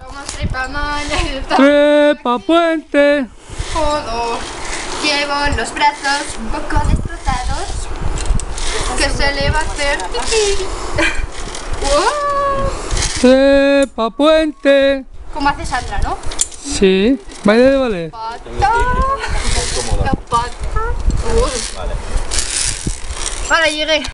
Como trepa mañana. Trepa puente. Jodo. Llevo los brazos un poco destrozados. ¿Qué se le va a hacer? ¡Wow! Trepa puente. Como hace Sandra, ¿no? Sí, baile de ballet. Pata. La pata. Vale, llegué.